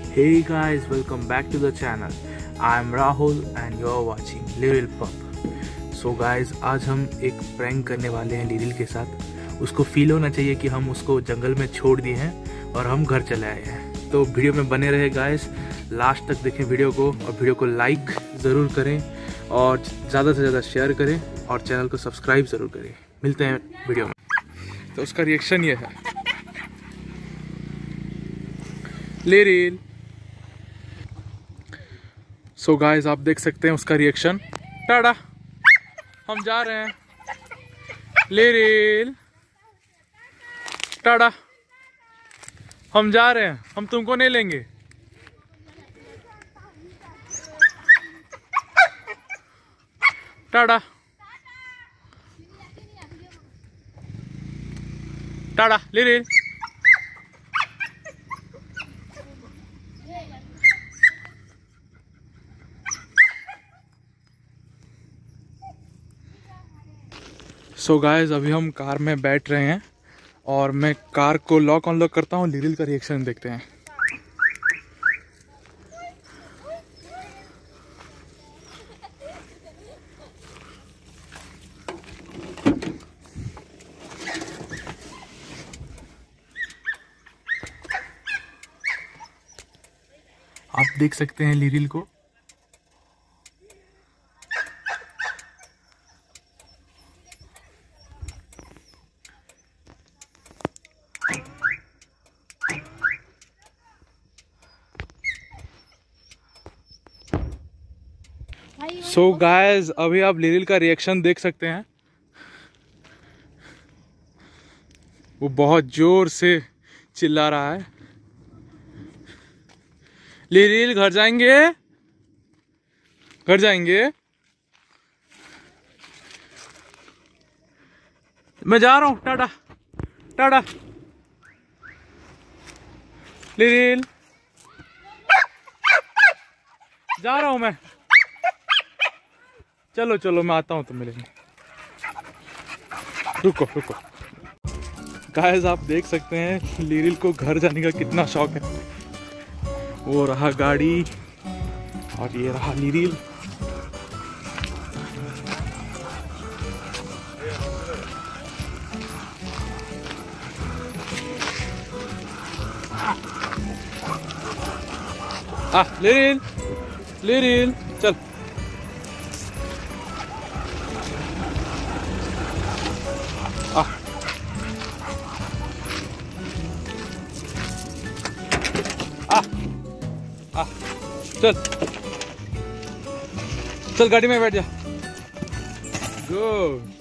Hey guys, welcome back to the channel. I am Rahul and you are watching Little Pup. So guys, आज हम एक prank करने वाले हैं लिरिल के साथ। उसको फील होना चाहिए कि हम उसको जंगल में छोड़ दिए हैं और हम घर चले आए हैं। तो वीडियो में बने रहे गाइस, लास्ट तक देखें वीडियो को और वीडियो को लाइक ज़रूर करें और ज़्यादा से ज़्यादा शेयर करें और चैनल को सब्सक्राइब ज़रूर करें। मिलते हैं वीडियो में। तो उसका रिएक्शन ये है। लिरिल। सो गाइस, आप देख सकते हैं उसका रिएक्शन। टाटा, हम जा रहे हैं। लिरिल, टाटा, हम जा रहे हैं, हम तुमको नहीं लेंगे। Tata, tata Liril. So guys, अभी हम कार में बैठ रहे हैं और मैं कार को लॉक अनलॉक करता हूँ। लिरिल का रिएक्शन देखते हैं। आप देख सकते हैं लिरिल को। सो गाइस, अभी आप लिरिल का रिएक्शन देख सकते हैं। वो बहुत जोर से चिल्ला रहा है। लिरिल, घर जाएंगे, घर जाएंगे। मैं जा रहा हूं, टाटा, टाटा। लिरिल, जा रहा हूं मैं। चलो चलो, मैं आता हूं तुम मिलेंगे। रुको रुको। गाइस, आप देख सकते हैं लिरिल को घर जाने का कितना शौक है। वो रहा गाड़ी और ये रहा लिरिल। लिरिल, लिरिल, चल। चल चल, गाड़ी में बैठ जा। गो।